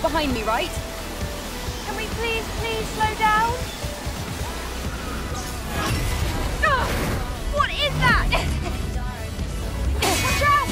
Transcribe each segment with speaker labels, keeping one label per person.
Speaker 1: behind me, right?
Speaker 2: Can we please slow down? Ah, what is that? Watch out!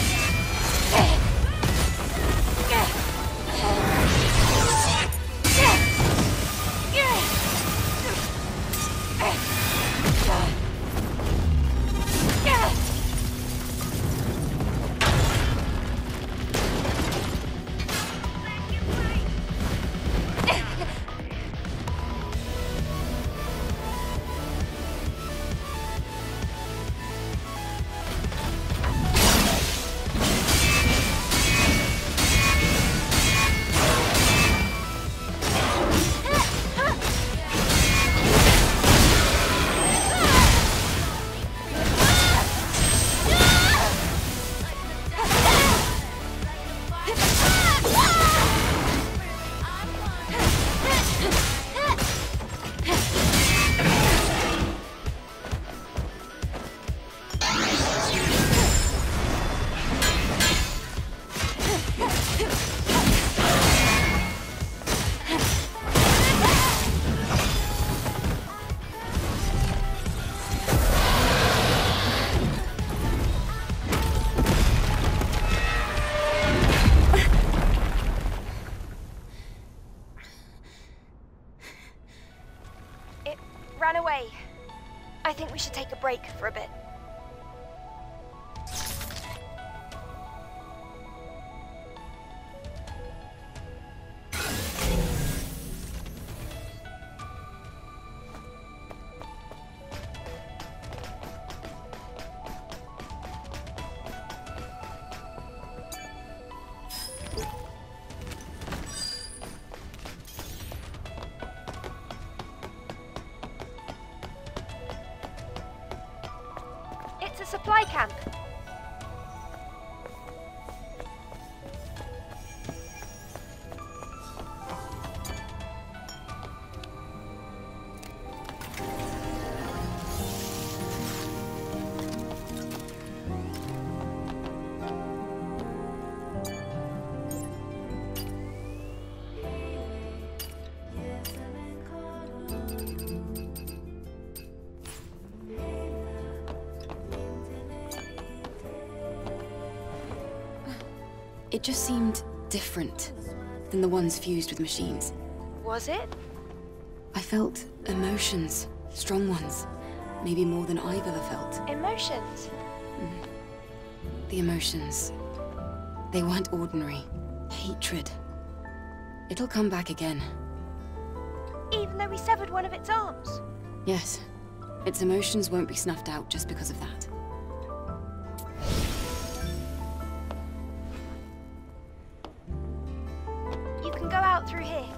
Speaker 2: Ran away. I think we should take a break for a bit. It's a supply camp.
Speaker 1: It just seemed different than the ones fused with machines.
Speaker 2: Was it?
Speaker 1: I felt emotions, strong ones, maybe more than I've ever felt.
Speaker 2: Emotions?
Speaker 1: The emotions, they weren't ordinary. Hatred. It'll come back again.
Speaker 2: Even though we severed one of its arms?
Speaker 1: Yes, its emotions won't be snuffed out just because of that.
Speaker 2: You can go out through here.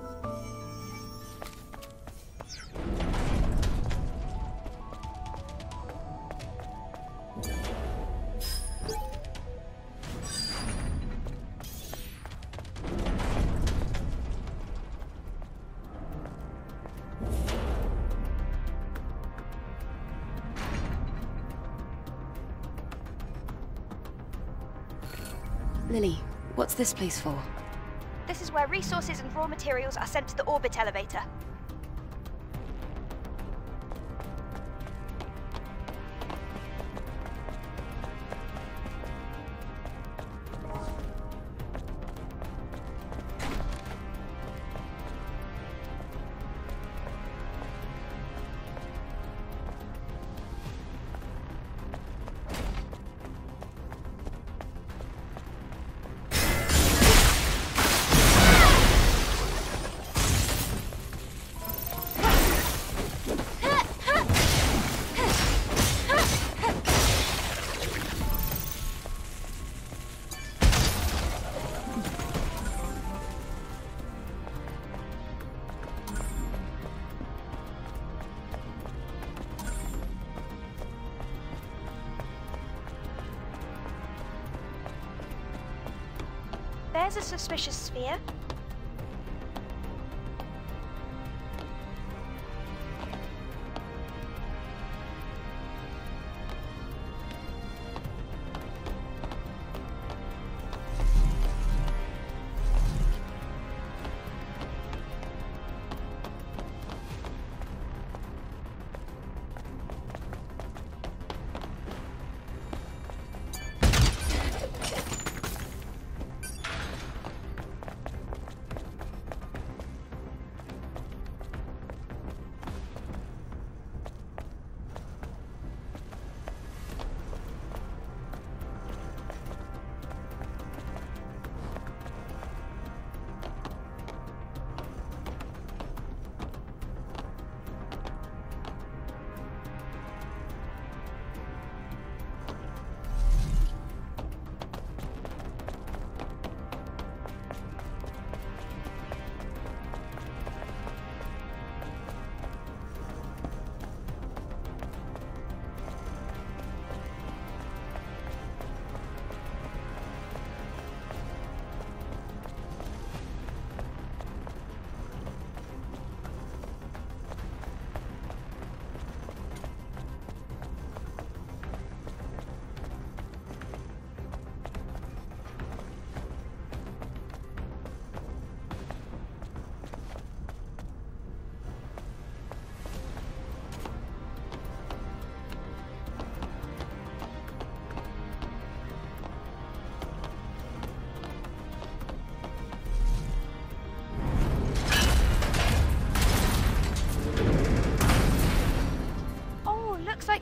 Speaker 1: Lily, what's this place for?
Speaker 2: This is where resources and raw materials are sent to the orbit elevator. There's a suspicious sphere.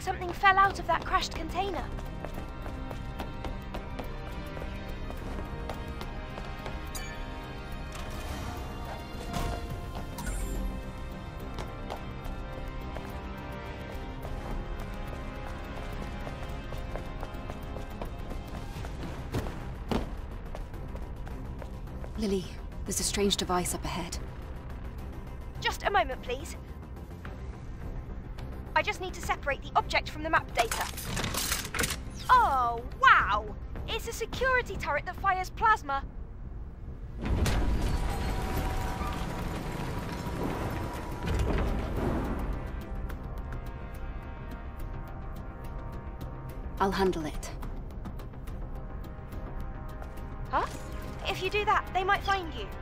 Speaker 2: like something fell out of that crashed container.
Speaker 1: Lily, there's a strange device up ahead.
Speaker 2: Just a moment, please. I just need to separate the object from the map data. Oh, wow! It's a security turret that fires plasma.
Speaker 1: I'll handle it.
Speaker 2: Huh? If you do that, they might find you.